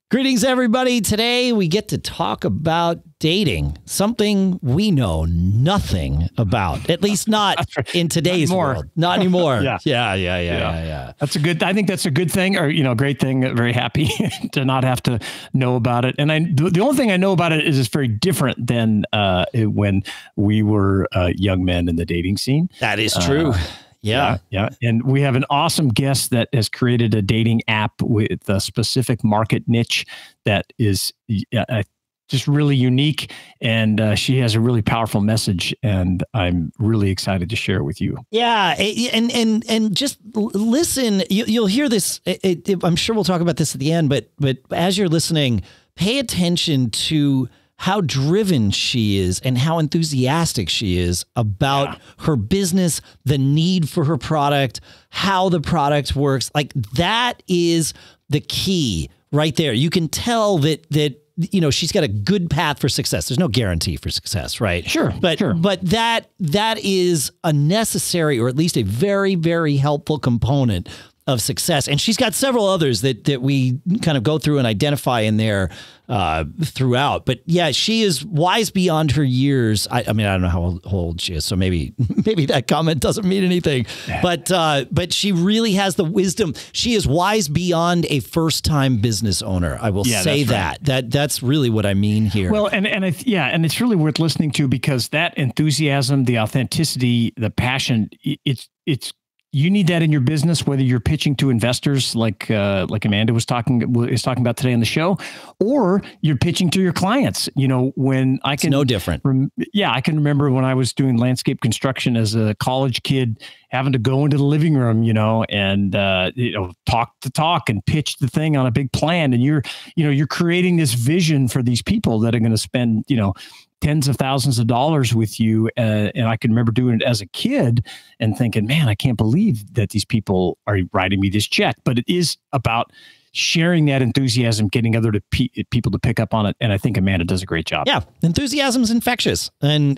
Greetings, everybody. Today we get to talk about dating, something we know nothing about, at least not in today's world. Not anymore. Yeah. I think that's a good thing, or, great thing. Very happy to not have to know about it. And the only thing I know about it is it's very different than when we were young men in the dating scene. That is true. Yeah. And we have an awesome guest that has created a dating app with a specific market niche that is just really unique. And she has a really powerful message, and I'm really excited to share it with you. Yeah. And just listen, you'll hear this. I'm sure we'll talk about this at the end, but as you're listening, pay attention to how driven she is and how enthusiastic she is about her business, the need for her product, how the product works. Like, that is the key right there. You can tell that she's got a good path for success. There's no guarantee for success, right? Sure. But that is a necessary, or at least a very, very helpful component of success. And she's got several others that we kind of go through and identify in there throughout. But yeah, she is wise beyond her years. I mean, I don't know how old she is, so maybe that comment doesn't mean anything. But she really has the wisdom. She is wise beyond a first-time business owner. I will say that. Right. That's really what I mean here. Well, and it's really worth listening to, because that enthusiasm, the authenticity, the passion, it's you need that in your business, whether you're pitching to investors like Amanda is talking about today on the show, or you're pitching to your clients. It's no different. I can remember when I was doing landscape construction as a college kid, having to go into the living room, and talk the talk and pitch the thing on a big plan, and you're creating this vision for these people that are going to spend tens of thousands of dollars with you. And I can remember doing it as a kid and thinking, man, I can't believe that these people are writing me this check. But it is about sharing that enthusiasm, getting other people to pick up on it. And I think Amanda does a great job. Yeah. Enthusiasm is infectious.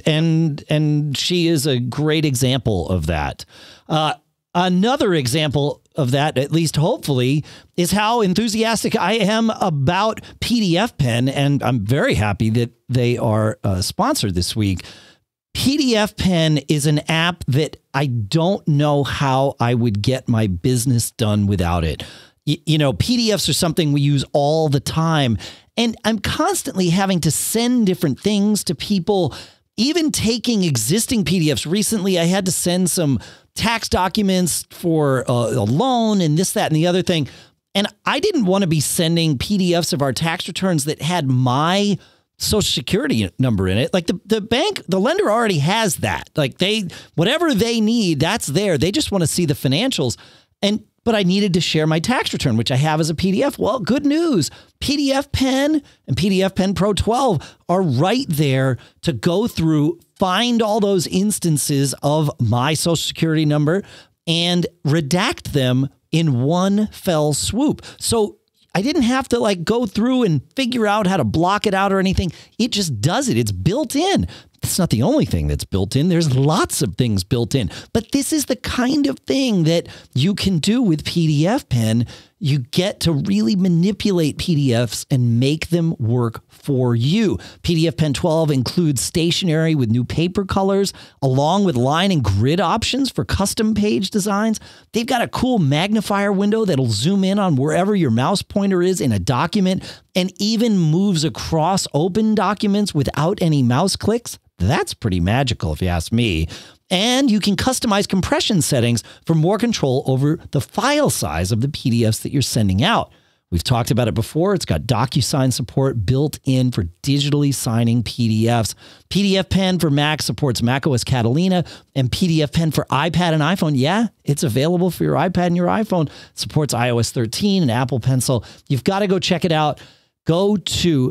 And she is a great example of that. Another example of that, at least hopefully, is how enthusiastic I am about PDFpen, and I'm very happy that they are sponsored this week. PDFpen is an app that I don't know how I would get my business done without it. PDFs are something we use all the time, and I'm constantly having to send different things to people, even taking existing PDFs. Recently, I had to send some tax documents for a loan and this, that, and the other thing. And I didn't want to be sending PDFs of our tax returns that had my Social Security number in it. Like, the lender already has that. Like, whatever they need, that's there. They just want to see the financials. But I needed to share my tax return, which I have as a PDF. Well, good news. PDFpen and PDFpen Pro 12 are right there to go through, find all those instances of my Social Security number, and redact them in one fell swoop. So I didn't have to go through and figure out how to block it out or anything. It just does it. It's built in. It's not the only thing that's built in. There's lots of things built in, but this is the kind of thing that you can do with PDFpen. You get to really manipulate PDFs and make them work for you. PDFpen 12 includes stationery with new paper colors, along with line and grid options for custom page designs. They've got a cool magnifier window that'll zoom in on wherever your mouse pointer is in a document, and even moves across open documents without any mouse clicks. That's pretty magical, if you ask me. And you can customize compression settings for more control over the file size of the PDFs that you're sending out. We've talked about it before. It's got DocuSign support built in for digitally signing PDFs. PDFpen for Mac supports macOS Catalina, and PDFpen for iPad and iPhone. Yeah, it's available for your iPad and your iPhone. It supports iOS 13 and Apple Pencil. You've got to go check it out. Go to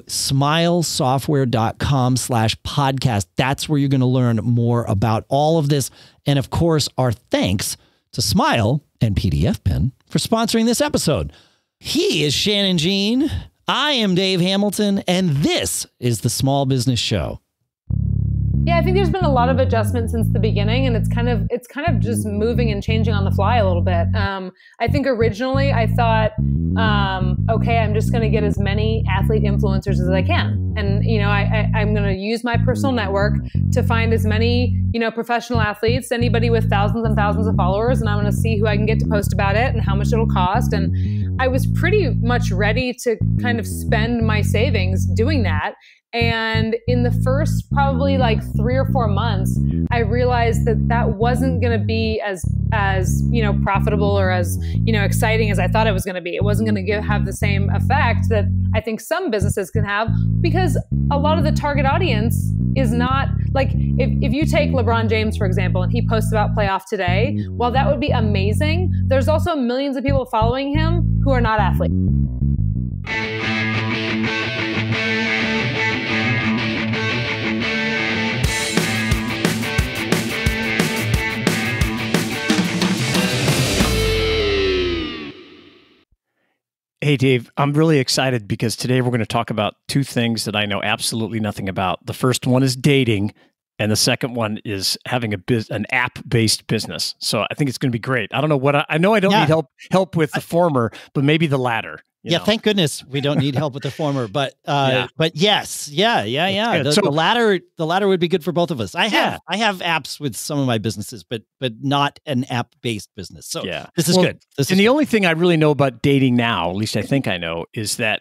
smilesoftware.com/podcast. That's where you're going to learn more about all of this. And of course, our thanks to Smile and PDFpen for sponsoring this episode. He is Shannon Jean. I am Dave Hamilton, and this is the Small Business Show. Yeah, I think there's been a lot of adjustment since the beginning, and it's kind of just moving and changing on the fly a little bit. I think originally I thought, okay, I'm just going to get as many athlete influencers as I can, and I'm going to use my personal network to find as many professional athletes, anybody with thousands and thousands of followers, and I'm going to see who I can get to post about it and how much it'll cost. And I was pretty much ready to kind of spend my savings doing that. And in the first probably like 3 or 4 months, I realized that wasn't going to be as profitable or as exciting as I thought it was going to be. It wasn't going to have the same effect that I think some businesses can have, because a lot of the target audience is not like, if you take LeBron James, for example, and he posts about playoff today, while that would be amazing, there's also millions of people following him who are not athletes. Hey, Dave, I'm really excited because today we're going to talk about two things that I know absolutely nothing about. The first one is dating, and the second one is having an app-based business. So I think it's going to be great. I don't know what I know. I don't need help with the former, but maybe the latter. Yeah, thank goodness we don't need help with the former. But yes, the latter would be good for both of us. I have apps with some of my businesses, but not an app-based business. So this is good. The only thing I really know about dating now, at least I think I know, is that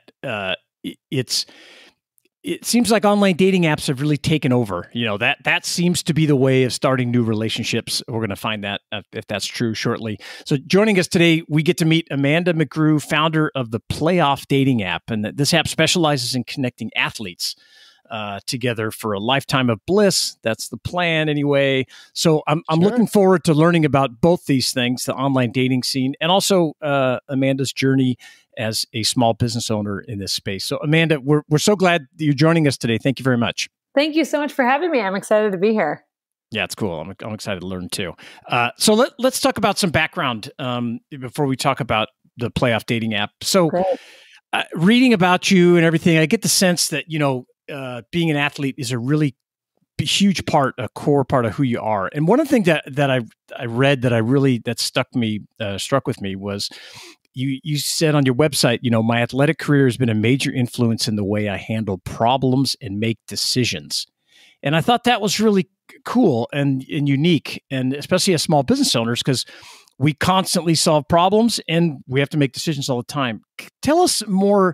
it seems like online dating apps have really taken over. That seems to be the way of starting new relationships. We're going to find that if that's true shortly. So joining us today, we get to meet Amanda McGrew, founder of the Playoff dating app. And this app specializes in connecting athletes together for a lifetime of bliss. That's the plan anyway. So I'm looking forward to learning about both these things, the online dating scene, and also Amanda's journey as a small business owner in this space. So Amanda, we're so glad that you're joining us today. Thank you very much. Thank you so much for having me. I'm excited to be here. Yeah, it's cool. I'm excited to learn too. So let's talk about some background before we talk about the Playoff dating app. So reading about you and everything, I get the sense that, being an athlete is a really huge part, a core part of who you are. And one of the things that I read that struck with me was you said on your website, my athletic career has been a major influence in the way I handle problems and make decisions. And I thought that was really cool and unique, and especially as small business owners, because we constantly solve problems and we have to make decisions all the time. Tell us more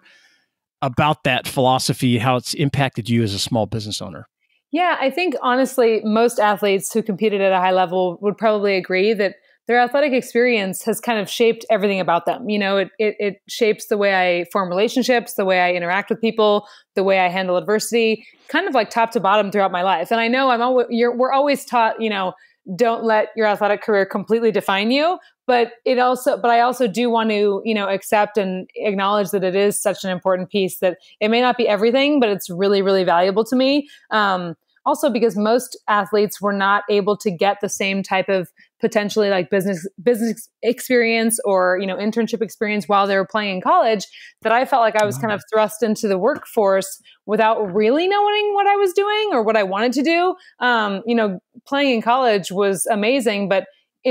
about that philosophy, how it's impacted you as a small business owner. Yeah, I think honestly, most athletes who competed at a high level would probably agree that their athletic experience has kind of shaped everything about them. It shapes the way I form relationships, the way I interact with people, the way I handle adversity, kind of like top to bottom throughout my life. And I know we're always taught, don't let your athletic career completely define you. But I also do want to, accept and acknowledge that it is such an important piece that it may not be everything, but it's really, really valuable to me. Also, because most athletes were not able to get the same type of potentially like business experience or, internship experience while they were playing in college, that I felt like I was kind of thrust into the workforce without really knowing what I was doing or what I wanted to do. Playing in college was amazing, but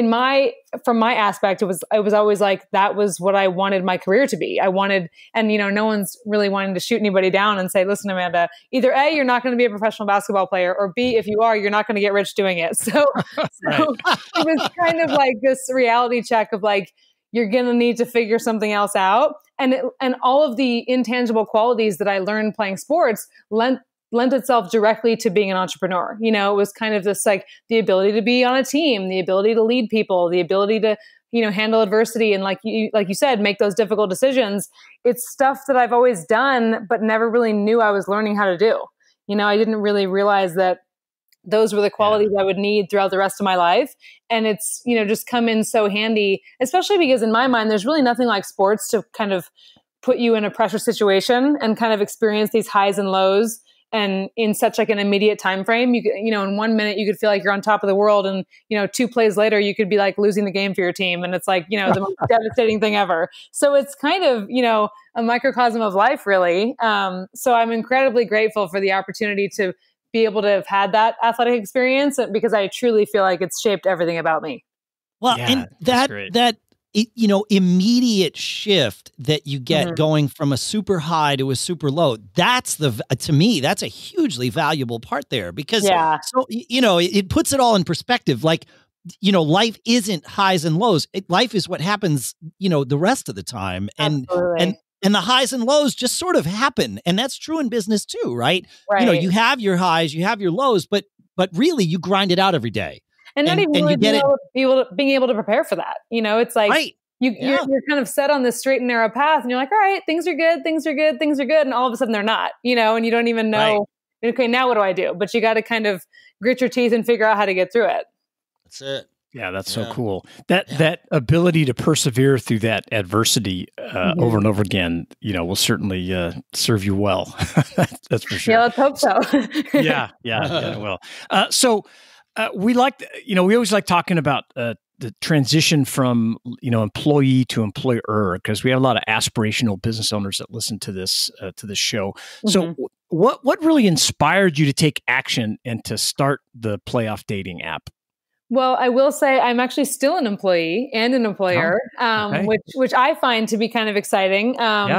from my aspect, it was always like, that was what I wanted my career to be. I wanted, and no one's really wanting to shoot anybody down and say, listen, Amanda, either A, you're not going to be a professional basketball player, or B, if you are, you're not going to get rich doing it. So it was kind of like this reality check of like, you're going to need to figure something else out. And all of the intangible qualities that I learned playing sports lent itself directly to being an entrepreneur. It was kind of this like the ability to be on a team, the ability to lead people, the ability to, handle adversity. And like you said, make those difficult decisions. It's stuff that I've always done, but never really knew I was learning how to do. I didn't really realize that those were the qualities I would need throughout the rest of my life. And it's, just come in so handy, especially because in my mind, there's really nothing like sports to kind of put you in a pressure situation and kind of experience these highs and lows. And in such like an immediate time frame, in 1 minute you could feel like you're on top of the world, and 2 plays later you could be like losing the game for your team, and it's like the most devastating thing ever. So it's kind of a microcosm of life, really. So I'm incredibly grateful for the opportunity to be able to have had that athletic experience because I truly feel like it's shaped everything about me. Well, and that immediate shift that you get going from a super high to a super low, to me, that's a hugely valuable part there because, so, it puts it all in perspective. Like, life isn't highs and lows. Life is what happens, the rest of the time. And the highs and lows just sort of happen. And that's true in business too, right? You have your highs, you have your lows, but really you grind it out every day. And not even really being able to prepare for that. It's like you're kind of set on this straight and narrow path and you're like, all right, things are good. And all of a sudden they're not, and you don't even know, okay, now what do I do? But you got to kind of grit your teeth and figure out how to get through it. That's it. Yeah, that's so cool. That ability to persevere through that adversity over and over again, will certainly serve you well. That's for sure. Yeah, let's hope so. yeah, it will. So we always like talking about the transition from employee to employer because we have a lot of aspirational business owners that listen to this show. So what really inspired you to take action and to start the Playoff Dating app? Well, I will say I'm actually still an employee and an employer, which I find to be kind of exciting.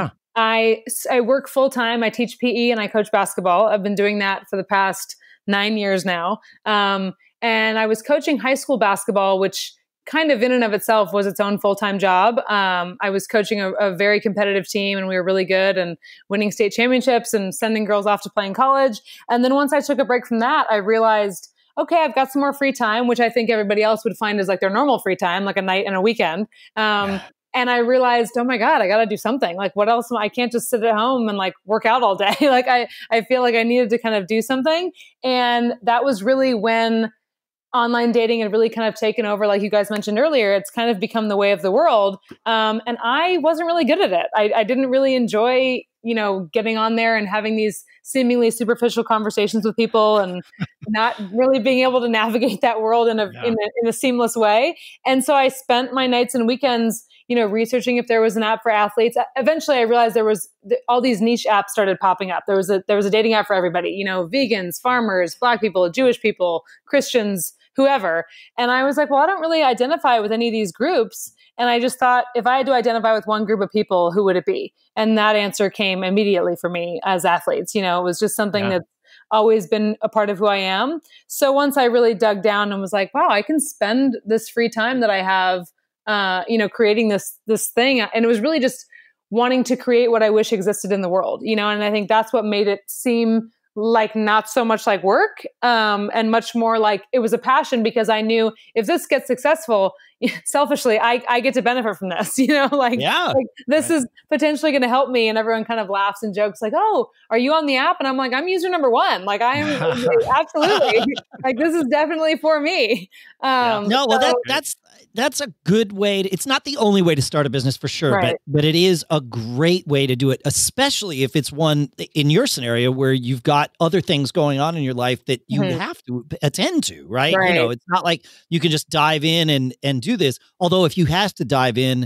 I work full time. I teach PE and I coach basketball. I've been doing that for the past 9 years now. And I was coaching high school basketball, which kind of in and of itself was its own full-time job. I was coaching a very competitive team and we were really good and winning state championships and sending girls off to play in college. And then once I took a break from that, I realized, okay, I've got some more free time, which I think everybody else would find is like their normal free time, like a night and a weekend. And I realized, oh my God, I got to do something. Like what else? I can't just sit at home and like work out all day. Like I feel like I needed to kind of do something. And that was really when online dating had really kind of taken over. Like you guys mentioned earlier, it's kind of become the way of the world. And I wasn't really good at it. I didn't really enjoy, getting on there and having these seemingly superficial conversations with people and not really being able to navigate that world in a seamless way. And so I spent my nights and weekends, researching if there was an app for athletes. Eventually I realized there was all these niche apps started popping up. There was a dating app for everybody, vegans, farmers, Black people, Jewish people, Christians, whoever. And I was like, well, I don't really identify with any of these groups. And I just thought, if I had to identify with one group of people, who would it be? And that answer came immediately for me as athletes. It was just something that's always been a part of who I am. So once I really dug down and was like, wow, I can spend this free time that I have, creating this thing. And it was really just wanting to create what I wish existed in the world, and I think that's what made it seem like not so much like work, and much more like it was a passion because I knew if this gets successful, selfishly, I get to benefit from this, like this is potentially going to help me. And everyone kind of laughs and jokes like, oh, are you on the app? And I'm like, I'm user number 1. Like I am absolutely like, this is definitely for me. No, well, that's a good way it's not the only way to start a business for sure, but it is a great way to do it, especially if it's one in your scenario where you've got other things going on in your life that you have to attend to, right? It's not like you can just dive in and do this. Although if you have to dive in,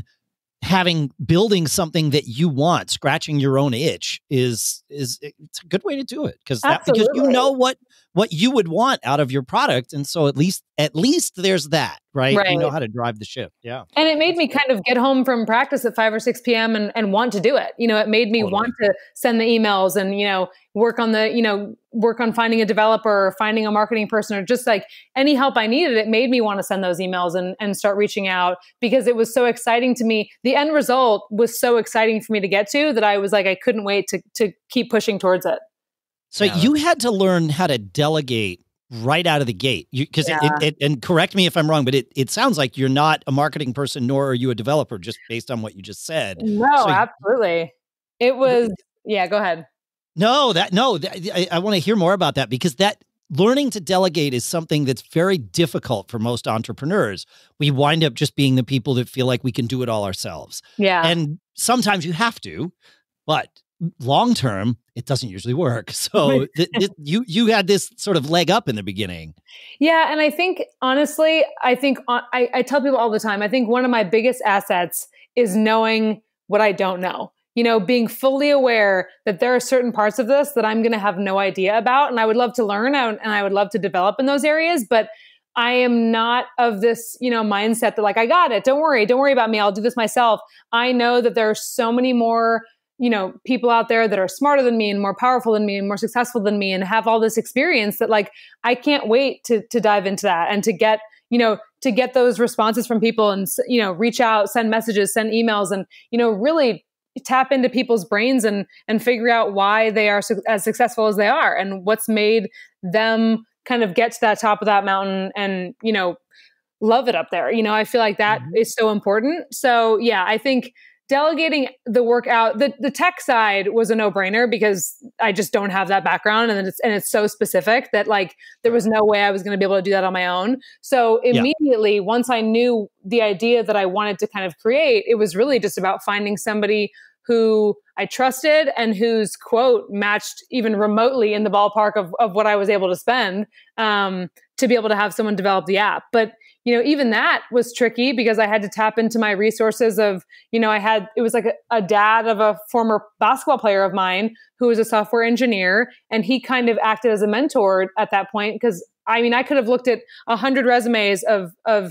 building something that you want, scratching your own itch it's a good way to do it because you know what you would want out of your product. And so at least there's that, right? You know how to drive the ship. Yeah. And it made me kind of get home from practice at 5 or 6 PM and want to do it. It made me want to send the emails and, work on finding a developer or finding a marketing person or just like any help I needed. It made me want to send those emails and start reaching out because it was so exciting to me. The end result was so exciting for me to get to that I was like, I couldn't wait to keep pushing towards it. So you had to learn how to delegate right out of the gate because and correct me if I'm wrong, but it sounds like you're not a marketing person, nor are you a developer just based on what you just said. No, absolutely. It was, go ahead. I want to hear more about that because that learning to delegate is something that's very difficult for most entrepreneurs. We wind up just being the people that feel like we can do it all ourselves. Yeah. And sometimes you have to, but long term, it doesn't usually work. So you had this sort of leg up in the beginning. Yeah. And I think, honestly, I tell people all the time, I think one of my biggest assets is knowing what I don't know. being fully aware that there are certain parts of this that I'm going to have no idea about. And I would love to learn and I would love to develop in those areas. But I am not of this, mindset that like, I got it. Don't worry about me. I'll do this myself. I know that there are so many more, people out there that are smarter than me and more powerful than me and more successful than me and have all this experience that like, I can't wait to dive into that and to get those responses from people and, reach out, send messages, send emails and, really tap into people's brains and figure out why they are as successful as they are and what's made them kind of get to that top of that mountain and, love it up there. I feel like that is so important. So yeah, I think delegating the work out, the tech side was a no-brainer because I just don't have that background and it's so specific that like there was no way I was going to be able to do that on my own. So immediately once I knew the idea that I wanted to kind of create, it was really just about finding somebody who I trusted and whose quote matched even remotely in the ballpark of what I was able to spend to be able to have someone develop the app. But, even that was tricky because I had to tap into my resources of, it was like a dad of a former basketball player of mine who was a software engineer. And he kind of acted as a mentor at that point. Because I could have looked at 100 resumes of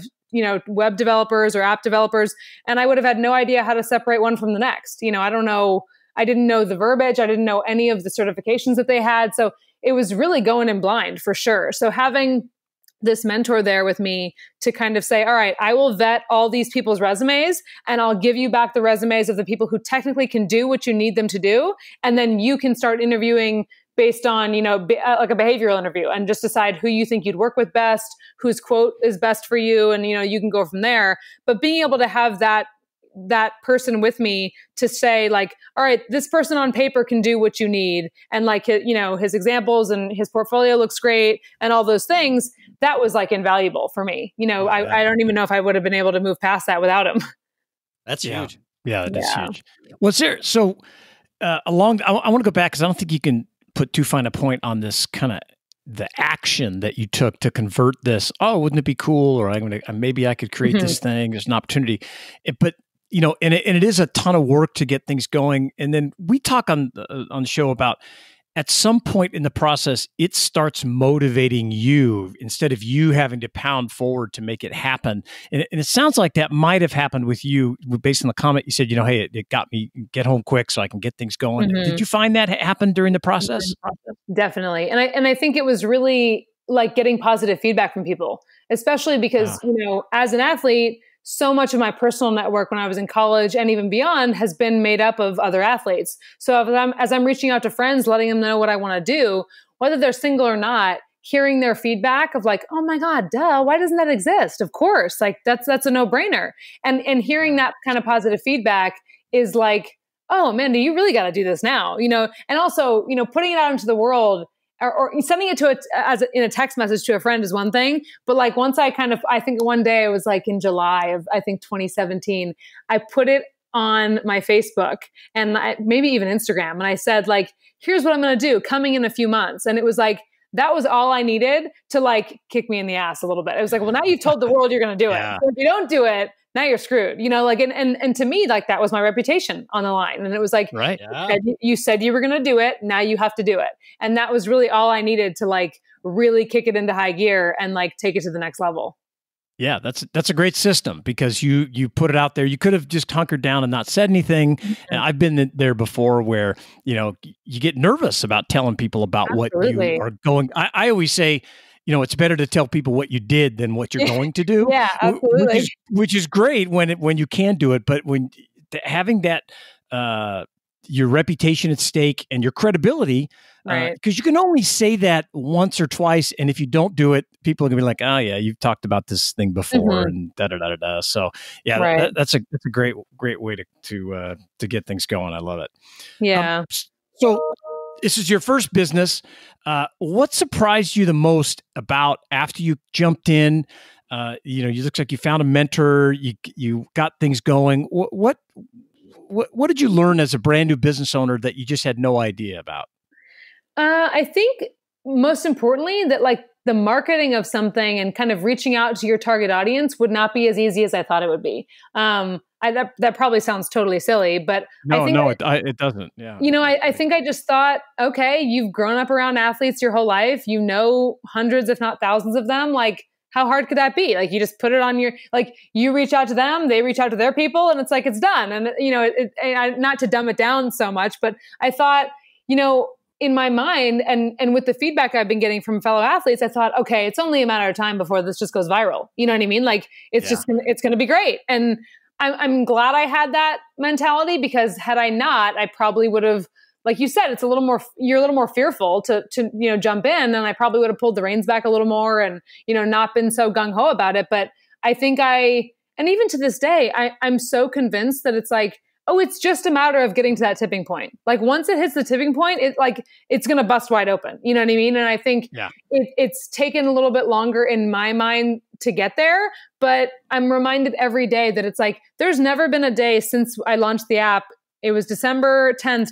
web developers or app developers, and I would have had no idea how to separate one from the next. I don't know. I didn't know the verbiage. I didn't know any of the certifications that they had. So it was really going in blind for sure. So having this mentor there with me to kind of say, all right, I will vet all these people's resumes and I'll give you back the resumes of the people who technically can do what you need them to do. And then you can start interviewing based on, like a behavioral interview and just decide who you think you'd work with best, whose quote is best for you. And, you can go from there. But being able to have that person with me to say like, all right, this person on paper can do what you need. And like, his examples and his portfolio looks great and all those things, that was like invaluable for me. I don't even know if I would have been able to move past that without him. That's huge. Yeah, that's huge. Well, so I want to go back because I don't think you can put too fine a point on this kind of the action that you took to convert this. Oh, wouldn't it be cool? Or maybe I could create this thing. There's an opportunity, but and it is a ton of work to get things going. And then we talk on the show about at some point in the process, it starts motivating you instead of you having to pound forward to make it happen. And it sounds like that might have happened with you based on the comment you said, hey, it got me get home quick so I can get things going. Did you find that happened during the process? Definitely. And I think it was really like getting positive feedback from people, especially because, as an athlete, so much of my personal network when I was in college and even beyond has been made up of other athletes. So as I'm reaching out to friends, letting them know what I want to do, whether they're single or not, hearing their feedback of like, oh my God, duh, why doesn't that exist? Of course, like that's a no-brainer. And hearing that kind of positive feedback is like, oh, Amanda, you really got to do this now, and also, putting it out into the world or sending it in a text message to a friend is one thing. But like once I think one day it was like in July of, 2017, I put it on my Facebook and maybe even Instagram. And I said like, here's what I'm going to do coming in a few months. And it was like, that was all I needed to like kick me in the ass a little bit. It was like, well, now you've told the world you're going to do it. So if you don't do it, now you're screwed, and to me, like that was my reputation on the line. And it was like, right. You said you were going to do it. Now you have to do it. And that was really all I needed to like really kick it into high gear and like take it to the next level. Yeah, that's a great system because you put it out there. You could have just hunkered down and not said anything. And I've been there before where, you get nervous about telling people about what you are going. I always say, it's better to tell people what you did than what you're going to do. Yeah, absolutely. Which is great when you can do it, but when having that your reputation at stake and your credibility, right? Because you can only say that once or twice, and if you don't do it, people are gonna be like, "Oh yeah, you've talked about this thing before," and da da da da da. So yeah, right. that's a great way to get things going. I love it. Yeah. So this is your first business. What surprised you the most about after you jumped in? You looks like you found a mentor. You got things going. What did you learn as a brand new business owner that you just had no idea about? I think most importantly that like the marketing of something and kind of reaching out to your target audience would not be as easy as I thought it would be. I that probably sounds totally silly, but it doesn't. Yeah. I think I just thought, okay, you've grown up around athletes your whole life. You know, hundreds, if not thousands of them. Like, how hard could that be? Like, you just put it on you reach out to them, they reach out to their people, and it's like, it's done. And, not to dumb it down so much, but I thought, in my mind and with the feedback I've been getting from fellow athletes, I thought, okay, it's only a matter of time before this just goes viral. You know what I mean? Like, it's going to be great. And I'm glad I had that mentality, because had I not, I probably would have, like you said, you're a little more fearful to jump in, and I probably would have pulled the reins back a little more and, not been so gung ho about it. But I think and even to this day, I'm so convinced that it's like, oh, it's just a matter of getting to that tipping point. Like, once it hits the tipping point, it's going to bust wide open. You know what I mean? And I think it's taken a little bit longer in my mind to get there, but I'm reminded every day that it's like, there's never been a day since I launched the app. It was December 10th,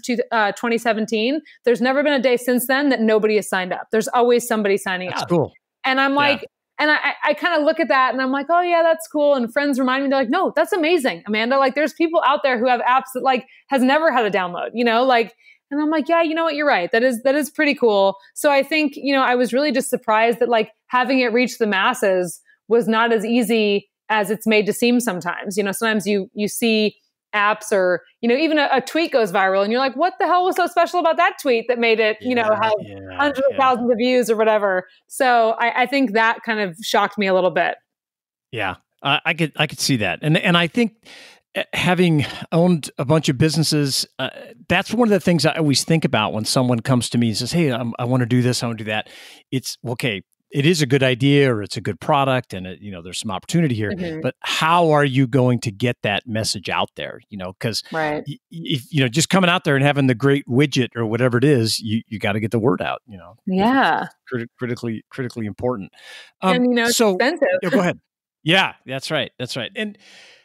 2017. There's never been a day since then that nobody has signed up. There's always somebody signing up. That's cool. And I'm like, and I kind of look at that and I'm like, oh yeah, that's cool. And friends remind me, they're like, no, that's amazing, Amanda. Like, there's people out there who have apps that like has never had a download, and I'm like, yeah, you know what? You're right. That is pretty cool. So I think, I was really just surprised that like having it reach the masses was not as easy as it's made to seem sometimes. Sometimes you see apps or, even a tweet goes viral and you're like, what the hell was so special about that tweet that made it, have hundreds of thousands of views or whatever. So I think that kind of shocked me a little bit. Yeah, I could see that. And I think having owned a bunch of businesses, that's one of the things I always think about when someone comes to me and says, hey, I want to do this, I want to do that. It's okay. It is a good idea, or it's a good product, and there's some opportunity here. Mm-hmm. But how are you going to get that message out there? Because if just coming out there and having the great widget or whatever it is, you got to get the word out. Yeah, critically important. And it's expensive. Go ahead. Yeah, that's right. And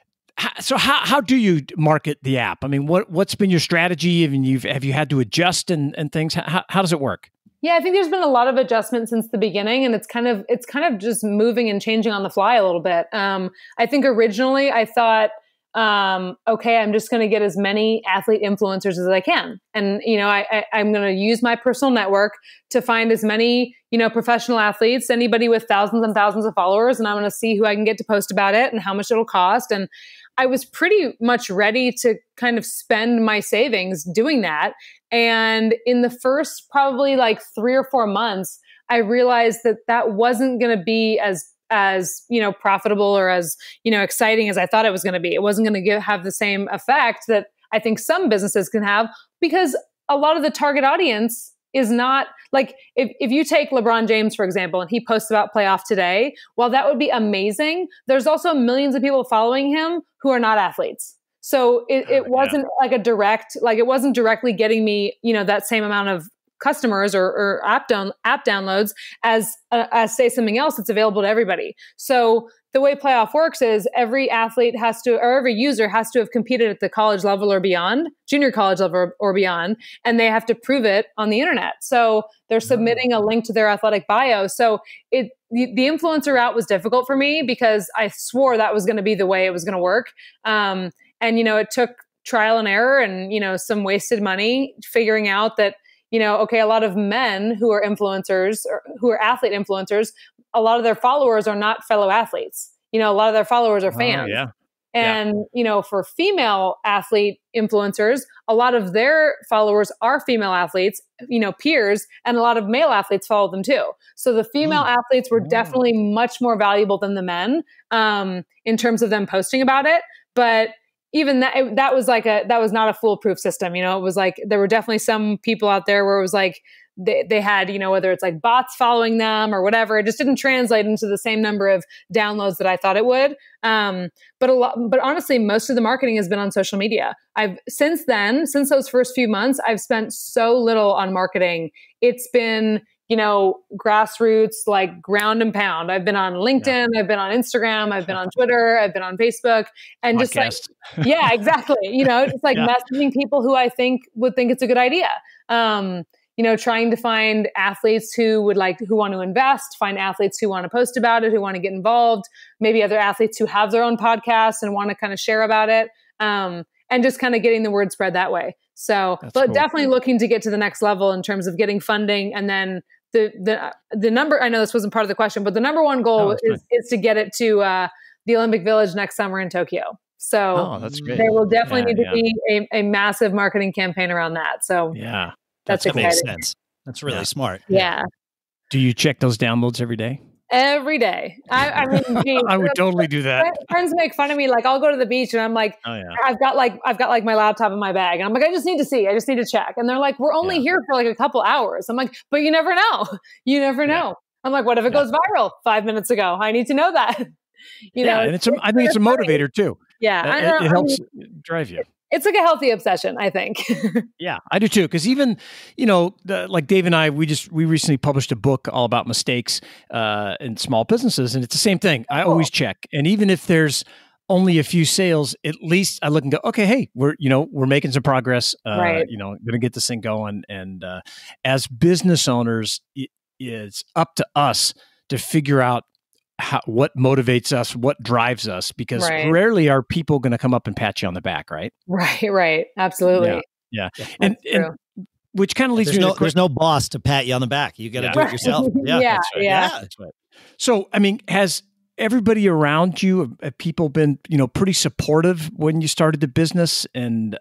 so how do you market the app? I mean, what's been your strategy? I mean, have you had to adjust and things? How does it work? Yeah, I think there's been a lot of adjustments since the beginning, and it's kind of just moving and changing on the fly a little bit. I think originally I thought, okay, I'm just going to get as many athlete influencers as I can. And, I'm going to use my personal network to find as many, professional athletes, anybody with thousands and thousands of followers, and I'm going to see who I can get to post about it and how much it'll cost. And I was pretty much ready to kind of spend my savings doing that. And in the first probably like 3 or 4 months, I realized that wasn't going to be as profitable or as, exciting as I thought it was going to be. It wasn't going to have the same effect that I think some businesses can have, because a lot of the target audience is not like, if you take LeBron James, for example, and he posts about playoff today, while that would be amazing, there's also millions of people following him who are not athletes. So it wasn't like it wasn't directly getting me, that same amount of customers or app downloads as say something else that's available to everybody. So the way playoff works is every athlete or every user has to have competed at the college level or beyond, junior college level or beyond, and they have to prove it on the internet. So they're submitting a link to their athletic bio. So the influencer route was difficult for me because I swore that was going to be the way it was going to work. And, it took trial and error and, some wasted money figuring out that, okay, a lot of men who are influencers or who are athlete influencers, a lot of their followers are not fellow athletes. A lot of their followers are fans. And, for female athlete influencers, a lot of their followers are female athletes, peers, and a lot of male athletes follow them too. So the female athletes were definitely much more valuable than the men in terms of them posting about it. But even that was not a foolproof system. It was like, there were definitely some people out there where it was like, they had, whether it's like bots following them or whatever, it just didn't translate into the same number of downloads that I thought it would. But honestly, most of the marketing has been on social media. Since those first few months, I've spent so little on marketing. It's been, grassroots, like ground and pound. I've been on LinkedIn, I've been on Instagram, I've been on Twitter, I've been on Facebook, and Podcast. just like, yeah, exactly. Just like messaging people who I think would think it's a good idea. trying to find athletes who want to invest, find athletes who want to post about it, who want to get involved, maybe other athletes who have their own podcasts and want to kind of share about it. And just kind of getting the word spread that way. So, but cool. Definitely looking to get to the next level in terms of getting funding. And then the number, I know this wasn't part of the question, but the number one goal is to get it to the Olympic Village next summer in Tokyo. So that's great. There will definitely need to be a massive marketing campaign around that. So that's exciting. Makes sense. That's really smart. Yeah. Do you check those downloads every day? Every day. I mean, geez, I would totally do that. Friends make fun of me. Like, I'll go to the beach and I'm like, I've got my laptop in my bag. And I'm like, I just need to check. And they're like, we're only here for like a couple hours. I'm like, but you never know. You never know. I'm like, what if it goes viral 5 minutes ago? I need to know that. You know, and I think it's a motivator too. Yeah. It helps drive you. It's like a healthy obsession, I think. Yeah, I do too. Because even, like Dave and I, we recently published a book all about mistakes in small businesses. And it's the same thing. I always check. And even if there's only a few sales, at least I look and go, okay, hey, we're making some progress, going to get this thing going. And as business owners, it's up to us to figure out what motivates us, what drives us, because rarely are people going to come up and pat you on the back, right? Right. Absolutely. Yeah. And which kind of leads me to there's no boss to pat you on the back. You got to do it yourself. Yeah. That's right. So, I mean, has everybody around you, have people been, pretty supportive when you started the business and,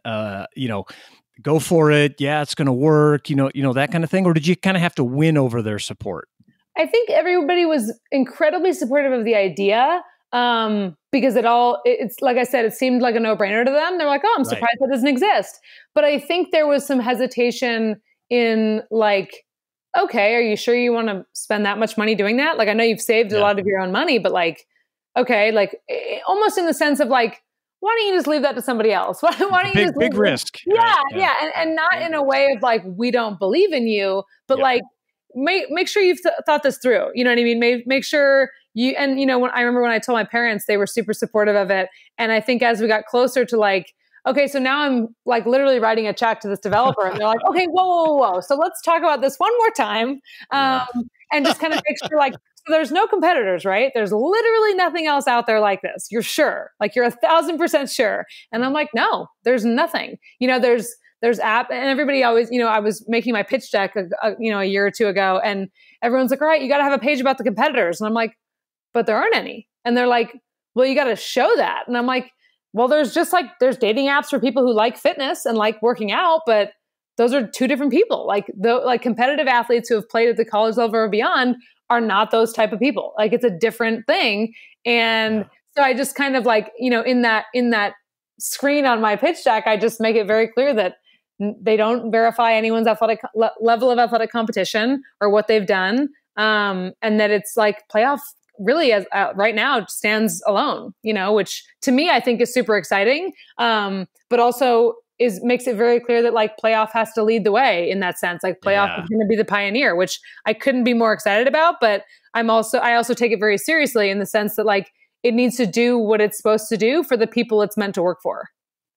go for it? Yeah, it's going to work, that kind of thing. Or did you kind of have to win over their support? I think everybody was incredibly supportive of the idea because it's like I said, it seemed like a no-brainer to them. They're like, oh, I'm surprised that doesn't exist. But I think there was some hesitation in like, okay, are you sure you want to spend that much money doing that? Like, I know you've saved a lot of your own money, but like, okay, like almost in the sense of like, why don't you just leave that to somebody else? Why don't you just big risk? Yeah. And not in a way of like, we don't believe in you, but like, make sure you've thought this through. You know what I mean? Make sure you, and when I remember when I told my parents, they were super supportive of it. And I think as we got closer to like, okay, so now I'm like literally writing a check to this developer and they're like, okay, whoa. So let's talk about this one more time. And just kind of make sure like, so there's no competitors, right? There's literally nothing else out there like this. You're sure, like you're 1,000% sure. And I'm like, no, there's nothing, there's app and everybody always, I was making my pitch deck, a year or two ago and everyone's like, all right, you got to have a page about the competitors. And I'm like, but there aren't any. And they're like, well, you got to show that. And I'm like, well, there's dating apps for people who like fitness and like working out, but those are two different people. Like competitive athletes who have played at the college level or beyond are not those type of people. Like it's a different thing. And so I just kind of like, in that screen on my pitch deck, I just make it very clear that they don't verify anyone's athletic level of athletic competition or what they've done. And that it's like playoff really as right now stands alone, which to me, I think is super exciting. But also makes it very clear that like playoff has to lead the way in that sense. Like playoff is going to be the pioneer, which I couldn't be more excited about, but I also take it very seriously in the sense that like it needs to do what it's supposed to do for the people it's meant to work for.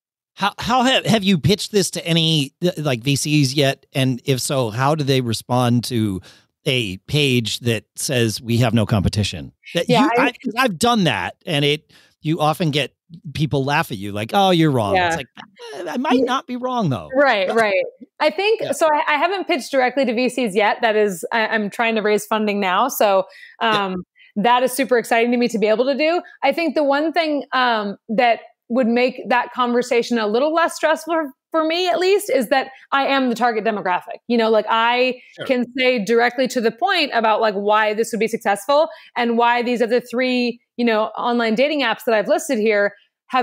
How have you pitched this to any like VCs yet? And if so, how do they respond to a page that says we have no competition? I've done that, and you often get people laugh at you like, "Oh, you're wrong." It's like I might not be wrong though. Right. I think so. I haven't pitched directly to VCs yet. That is, I'm trying to raise funding now. So that is super exciting to me to be able to do. I think the one thing that would make that conversation a little less stressful for me, at least, is that I am the target demographic. Like I can say directly to the point about like why this would be successful and why these other three, online dating apps that I've listed here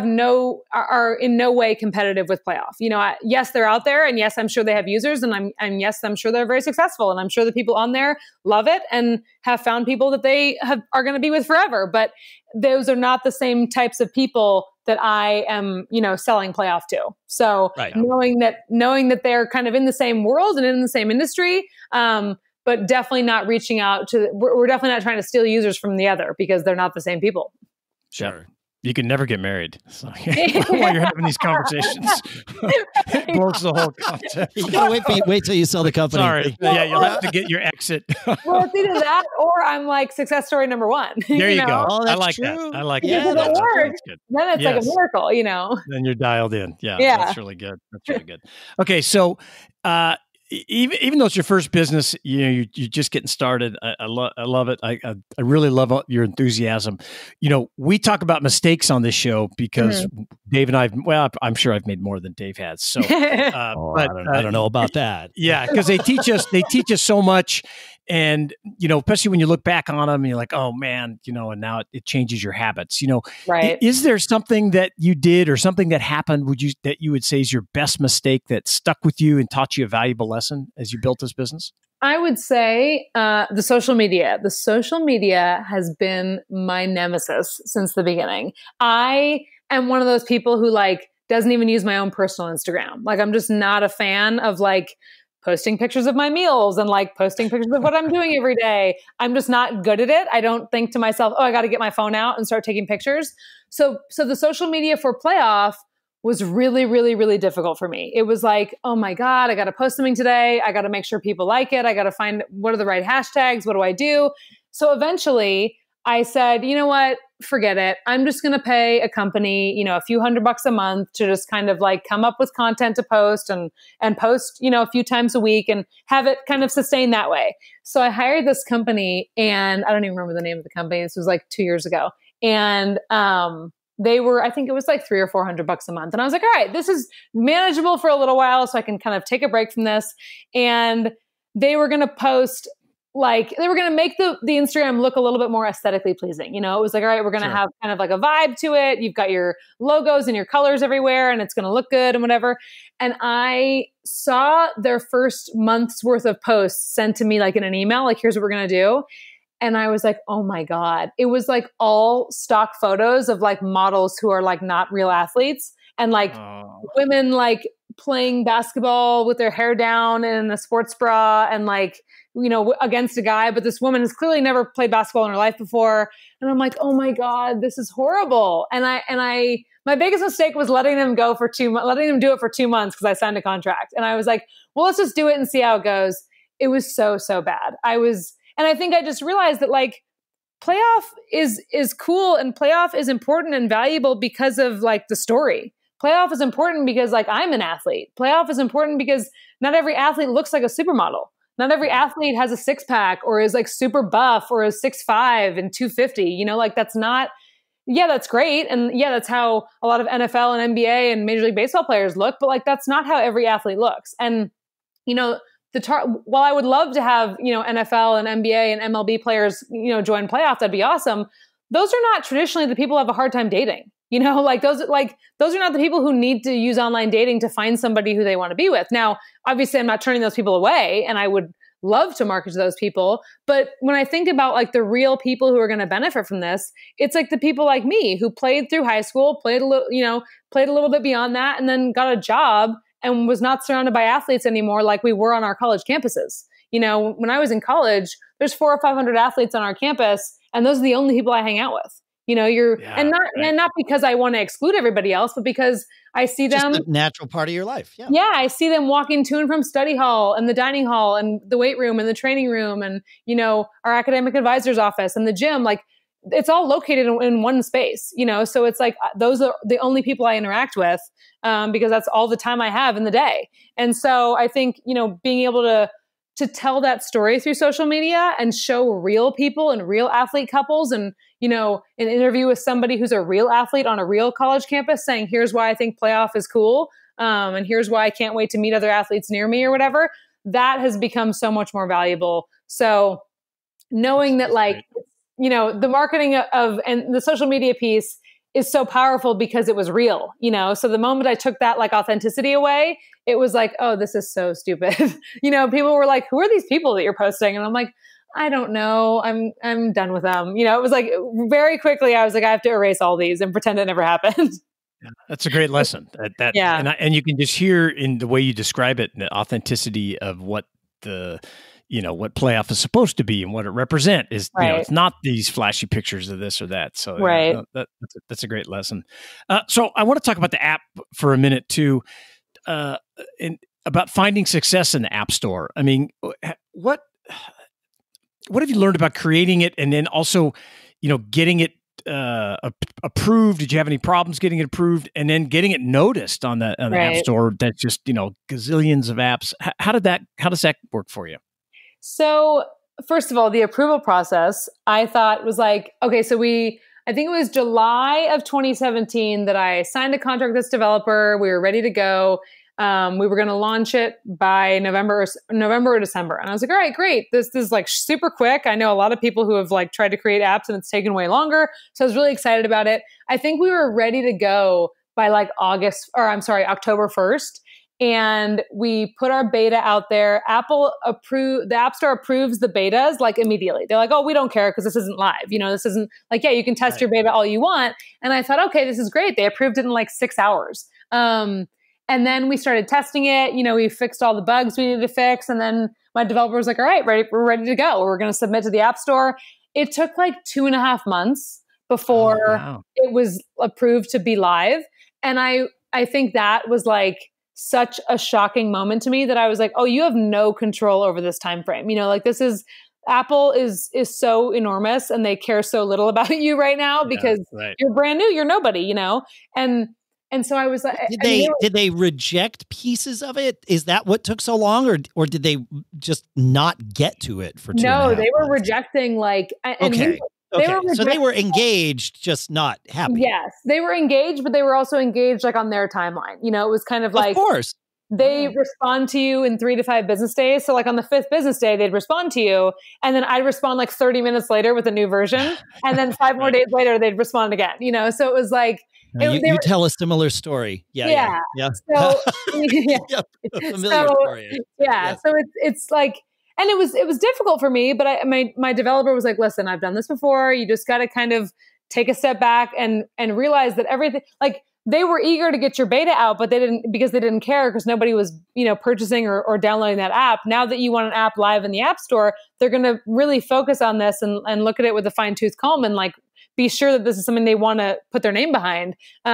are in no way competitive with Playoff. Yes, they're out there, and yes, I'm sure they have users, and I'm sure they're very successful, and I'm sure the people on there love it and have found people that they are going to be with forever. But those are not the same types of people that I am, selling Playoff to. So knowing that they're kind of in the same world and in the same industry, but definitely not reaching out to. We're definitely not trying to steal users from the other because they're not the same people. Sure. You can never get married. So, while you're having these conversations, it blows the whole concept. You gotta wait till you sell the company. Sorry. Yeah, you'll have to get your exit. Well, it's either that or I'm like success story number one. There you go. Oh, I that's like true. that. I like Because that. if it works, Good. then it's like a miracle, Then you're dialed in. Yeah, Yeah. that's really good. That's really good. Okay, so even though it's your first business, you're just getting started. I love it. I really love your enthusiasm. We talk about mistakes on this show because Dave and I'm sure I've made more than Dave has. So, but I don't know about that. Yeah, because they teach us so much. And, especially when you look back on them, you're like, oh man, and now it changes your habits, Right. Is there something that you did or something that happened that you would say is your best mistake that stuck with you and taught you a valuable lesson as you built this business? I would say the social media. The social media has been my nemesis since the beginning. I am one of those people who doesn't even use my own personal Instagram. I'm just not a fan of posting pictures of my meals and posting pictures of what I'm doing every day. I'm just not good at it. I don't think to myself, oh, I got to get my phone out and start taking pictures. So the social media for Playoff was really, really, really difficult for me. It was oh my God, I got to post something today. I got to make sure people like it. I got to find what are the right hashtags. What do I do? So eventually I said, you know what? Forget it. I'm just going to pay a company, a few $100 a month to just kind of come up with content to post and post, a few times a week and have it kind of sustain that way. So I hired this company and I don't even remember the name of the company. This was 2 years ago. And, they were, I think it was $300 or $400 a month. And I was like, all right, this is manageable for a little while. So I can kind of take a break from this. And they were going to post they were going to make the Instagram look a little bit more aesthetically pleasing. It was all right, we're going to have kind of a vibe to it. You've got your logos and your colors everywhere and it's going to look good and whatever. And I saw their first month's worth of posts sent to me in an email, here's what we're going to do. And I was like, oh my God. It was all stock photos of models who are not real athletes and women playing basketball with their hair down in a sports bra and against a guy. But this woman has clearly never played basketball in her life before. And I'm like, oh my God, this is horrible. And my biggest mistake was letting them do it for 2 months because I signed a contract. And I was like, well, let's just do it and see how it goes. It was so bad. And I think I just realized that Playoff is cool and Playoff is important and valuable because of the story. Playoff is important because I'm an athlete. Playoff is important because not every athlete looks like a supermodel. Not every athlete has a six pack or is super buff or is 6'5" and 250. That's not, that's great. And that's how a lot of NFL and NBA and Major League Baseball players look, but that's not how every athlete looks. And, while I would love to have, NFL and NBA and MLB players, join Playoff, that'd be awesome. Those are not traditionally the people who have a hard time dating. Those are not the people who need to use online dating to find somebody who they want to be with. Now, obviously, I'm not turning those people away, and I would love to market to those people. But when I think about the real people who are going to benefit from this, it's the people like me who played through high school, played a little bit beyond that, and then got a job and was not surrounded by athletes anymore like we were on our college campuses. When I was in college, there's 400 or 500 athletes on our campus, and those are the only people I hang out with. And not because I want to exclude everybody else, but because I see them. Just a natural part of your life. Yeah. Yeah. I see them walking to and from study hall and the dining hall and the weight room and the training room and, our academic advisor's office and the gym. It's all located in one space, so it's those are the only people I interact with because that's all the time I have in the day. And so I think, being able to tell that story through social media and show real people and real athlete couples and, an interview with somebody who's a real athlete on a real college campus saying, here's why I think Playoff is cool. And here's why I can't wait to meet other athletes near me or whatever, that has become so much more valuable. So knowing that the marketing of and the social media piece is so powerful because it was real, so the moment I took that authenticity away, it was oh, this is so stupid. People were like, who are these people that you're posting? And I'm like, I don't know. I'm done with them. It was very quickly, I was I have to erase all these and pretend it never happened. Yeah, that's a great lesson. Yeah. And you can just hear in the way you describe it, the authenticity of what the what playoff is supposed to be and what it represents is, Right. it's not these flashy pictures of this or that. So Right. that's a great lesson. So I want to talk about the app for a minute too, and about finding success in the App Store. I mean, what have you learned about creating it, and then also, getting it approved? Did you have any problems getting it approved, and then getting it noticed on the App Right. Store? That's just gazillions of apps. How does that work for you? So, first of all, the approval process, I thought was like, okay, so I think it was July of 2017 that I signed a contract with this developer. We were ready to go. We were going to launch it by November or December. And I was like, all right, great. This is like super quick. I know a lot of people who have like tried to create apps and it's taken way longer. So I was really excited about it. I think we were ready to go by like October 1st. And we put our beta out there. The App Store approves the betas like immediately. They're like, oh, we don't care because this isn't live. This isn't like, yeah, you can test your beta all you want. And I thought, okay, this is great. They approved it in like 6 hours. And then we started testing it. We fixed all the bugs we needed to fix. And then my developer was like, all right, we're ready to go. We're going to submit to the App Store. It took like 2.5 months before it was approved to be live. And I think that was like such a shocking moment to me that I was like, oh, you have no control over this time frame. Like Apple is so enormous and they care so little about you right now because you're brand new, you're nobody, and so I was like, did they reject pieces of it? Is that what took so long, or did they just not get to it for 2.5 No, they were months? rejecting like, So they were engaged, just not happy. Yes, they were engaged, but they were also engaged like on their timeline. It was kind of like, of course, they respond to you in 3 to 5 business days. So like on the 5th business day, they'd respond to you. And then I'd respond like 30 minutes later with a new version. And then 5 more days later, they'd respond again, So it was like, you tell a similar story. Yeah. So, familiar story. Yeah. So it's like, and it was difficult for me, but my developer was like, listen, I've done this before. You just got to kind of take a step back and realize that everything, like they were eager to get your beta out, but they didn't care because nobody was, purchasing or downloading that app. Now that you want an app live in the App Store, they're going to really focus on this and look at it with a fine tooth comb and like be sure that this is something they want to put their name behind.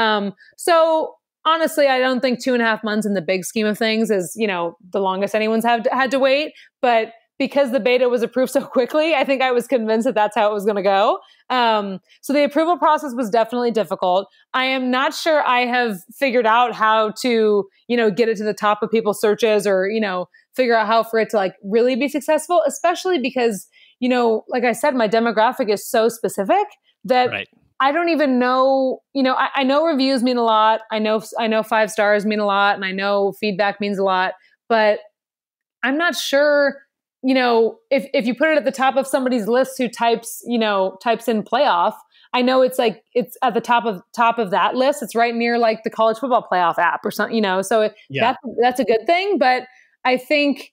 So honestly, I don't think 2.5 months in the big scheme of things is, the longest anyone's had to wait. But because the beta was approved so quickly, I think I was convinced that that's how it was going to go. So the approval process was definitely difficult. I am not sure I have figured out how to, get it to the top of people's searches or, figure out how for it to like really be successful, especially because, like I said, my demographic is so specific that I don't even know, I know reviews mean a lot. I know 5 stars mean a lot and I know feedback means a lot, but I'm not sure, if you put it at the top of somebody's list who types in playoff, I know it's like, it's at the top of that list. It's right near like the college football playoff app or something, so that's a good thing. But I think,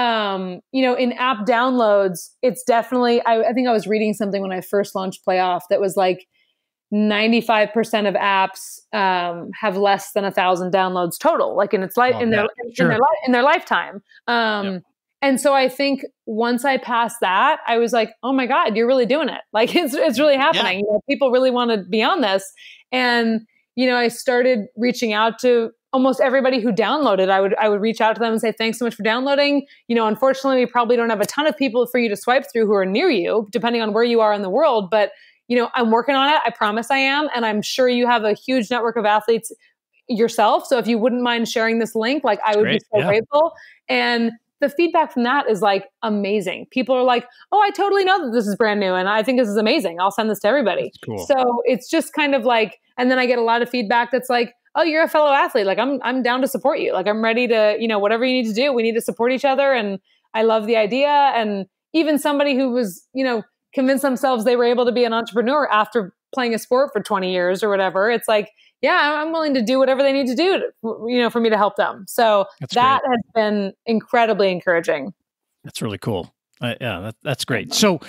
in app downloads, it's definitely, I think I was reading something when I first launched Playoff that was like 95% of apps have less than 1,000 downloads total, like in its life, in their lifetime. And so I think once I passed that, I was like, oh my God, you're really doing it. Like it's really happening. People really want to be on this. And, I started reaching out to almost everybody who downloaded. I would reach out to them and say, thanks so much for downloading. Unfortunately, we probably don't have a ton of people for you to swipe through who are near you, depending on where you are in the world. But, I'm working on it. I promise I am. And I'm sure you have a huge network of athletes yourself. So if you wouldn't mind sharing this link, like I would be so grateful. And the feedback from that is like amazing. People are like, oh, I totally know that this is brand new. And I think this is amazing. I'll send this to everybody. Cool. So it's just kind of like, and then I get a lot of feedback that's like, oh, you're a fellow athlete. Like I'm down to support you. Like I'm ready to, whatever you need to do, we need to support each other. And I love the idea. And even somebody who was, convinced themselves they were able to be an entrepreneur after playing a sport for 20 years or whatever. It's like, yeah, I'm willing to do whatever they need to do to, for me to help them. So that has been incredibly encouraging. That's really cool. That's great. So,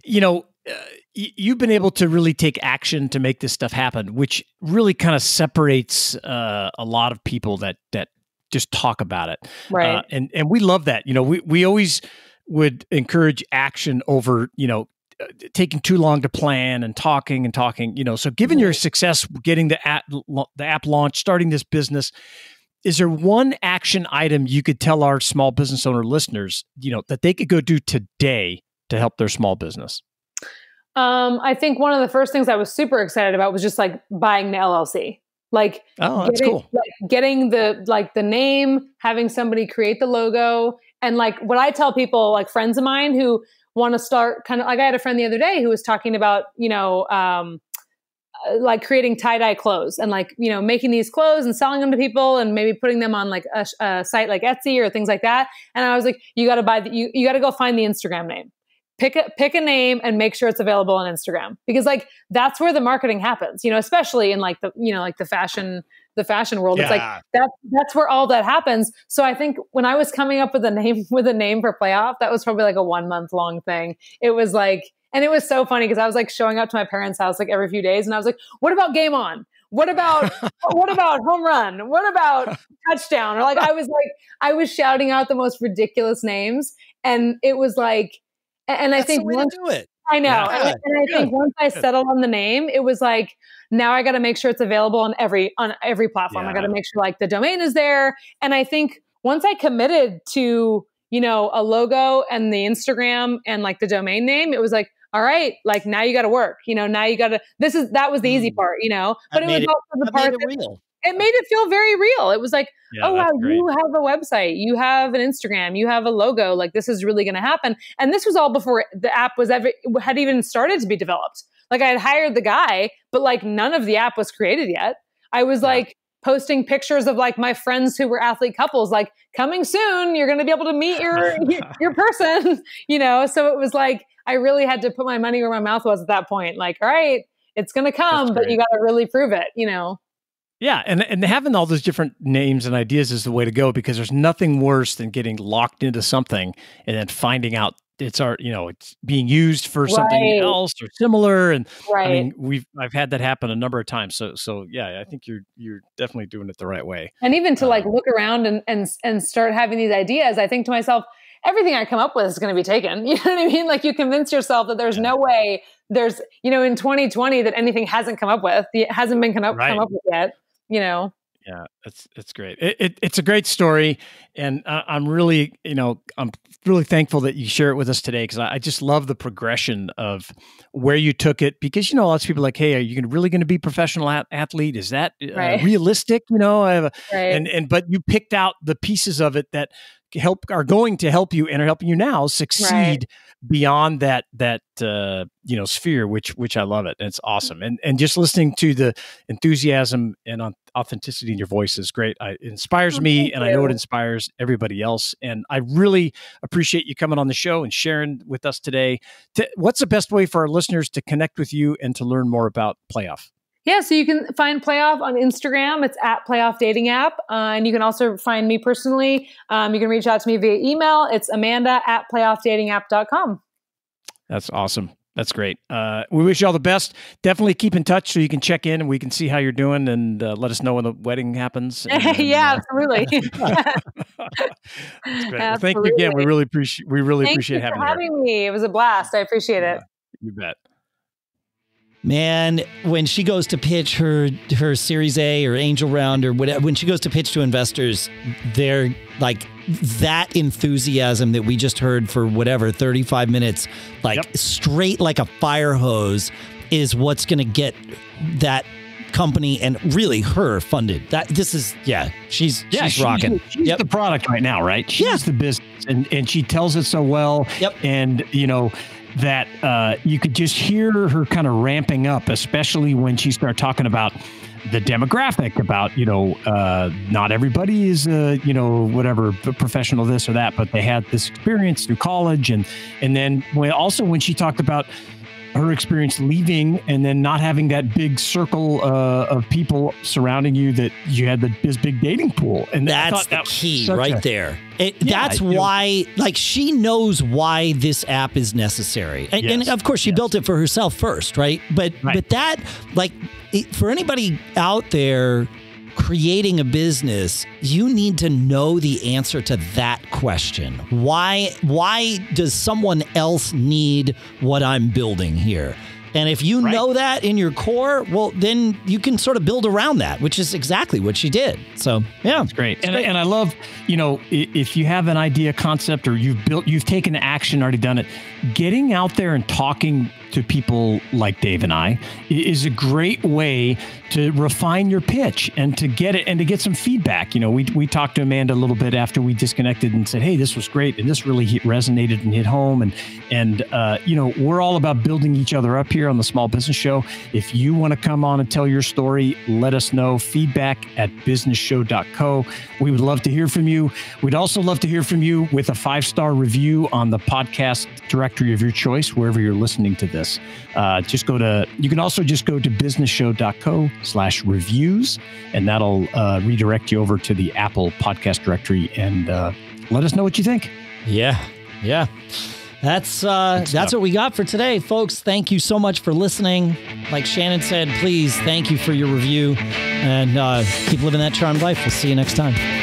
you've been able to really take action to make this stuff happen, which really kind of separates a lot of people that just talk about it. Right. And we love that. We always would encourage action over, taking too long to plan and talking, so given your success getting the app launched, starting this business, is there one action item you could tell our small business owner listeners, that they could go do today to help their small business? I think one of the first things I was super excited about was just like buying the LLC. Like, that's cool. Getting the name, having somebody create the logo. And like what I tell people, like friends of mine who want to start kind of like, I had a friend the other day who was talking about, like creating tie-dye clothes and like, making these clothes and selling them to people and maybe putting them on like a site like Etsy or things like that. And I was like, you got to you got to go find the Instagram name. Pick a name and make sure it's available on Instagram, because like that's where the marketing happens, especially in like the fashion world. Yeah. It's like that's where all that happens. So I think when I was coming up with a name for Playoff, that was probably like a 1 month long thing. It was like, and it was so funny because I was like showing up to my parents' house like every few days, and I was like, "What about Game On? What about Home Run? What about Touchdown?" Or like I was shouting out the most ridiculous names, and it was like. And that's I think the way to do it. I know. Yeah. And I think once I settled on the name, it was like, now I got to make sure it's available on every platform. Yeah. I got to make sure like the domain is there. And I think once I committed to, a logo and the Instagram and like the domain name, it was like, all right, like now you got to work, now you got to, that was the easy part, but it was also the part that real. It made it feel very real. It was like, oh, wow, you have a website, you have an Instagram, you have a logo. Like this is really going to happen. And this was all before the app had even started to be developed. Like I had hired the guy, but like none of the app was created yet. I was like posting pictures of like my friends who were athlete couples, like coming soon, you're going to be able to meet your person, So it was like, I really had to put my money where my mouth was at that point. Like, all right, it's going to come, but you got to really prove it, Yeah, and having all those different names and ideas is the way to go, because there's nothing worse than getting locked into something and then finding out it's being used for something else or similar. And I mean, I've had that happen a number of times. So yeah, I think you're definitely doing it the right way. And even to like look around and start having these ideas, I think to myself, everything I come up with is going to be taken. You know what I mean? Like you convince yourself that there's no way there's, in 2020 that anything hasn't come up with, it hasn't been come up with yet. Yeah, it's great. It's a great story, and I'm really thankful that you share it with us today, because I just love the progression of where you took it. Because lots of people are like, hey, are you really going to be a professional athlete? Is that realistic? But you picked out the pieces of it that are going to help you and are helping you now succeed beyond that sphere, which I love it. And it's awesome. And just listening to the enthusiasm and authenticity in your voice is great. It inspires me, and I know it inspires everybody else. And I really appreciate you coming on the show and sharing with us today. What's the best way for our listeners to connect with you and to learn more about Playoff? Yeah, so you can find Playoff on Instagram. It's at Playoff Dating App. And you can also find me personally. You can reach out to me via email. It's amanda@playoffdatingapp.com. That's awesome. That's great. We wish you all the best. Definitely keep in touch so you can check in and we can see how you're doing, and let us know when the wedding happens. Yeah, absolutely. That's great. Well, thank you again. We really appreciate having me. It was a blast. I appreciate it. You bet. Man, when she goes to pitch her Series A or Angel Round or whatever, when she goes to pitch to investors, they're like that enthusiasm that we just heard for 35 minutes, straight like a fire hose, is what's going to get that company and really her funded. She's rocking. She's the product right now, right? She's the business, and she tells it so well. Yep. And that you could just hear her kind of ramping up, especially when she started talking about the demographic, about, not everybody is, whatever, professional this or that, but they had this experience through college. And then when she talked about her experience leaving and then not having that big circle of people surrounding you, that you had this big dating pool. And that's the key right there. That's why, she knows why this app is necessary. And of course, she built it for herself first, right? But that, for anybody out there creating a business, you need to know the answer to that question. Why does someone else need what I'm building here? And if you know that in your core, well, then you can sort of build around that, which is exactly what she did. So, yeah. That's great. And I love, if you have an idea, concept, or you've taken action, already done it, getting out there and talking to people like Dave and I is a great way to refine your pitch and to get it and to get some feedback. We talked to Amanda a little bit after we disconnected and said, hey, this was great. And this really resonated and hit home. And we're all about building each other up here on the Small Business Show. If you want to come on and tell your story, let us know. feedback@businessshow.co. We would love to hear from you. We'd also love to hear from you with a 5-star review on the podcast directory of your choice, wherever you're listening to this. You can also just go to businessshow.co/reviews, and that'll redirect you over to the Apple podcast directory, and let us know what you think. Yeah. That's what we got for today, folks. Thank you so much for listening. Like Shannon said, please, thank you for your review, and keep living that charmed life. We'll see you next time.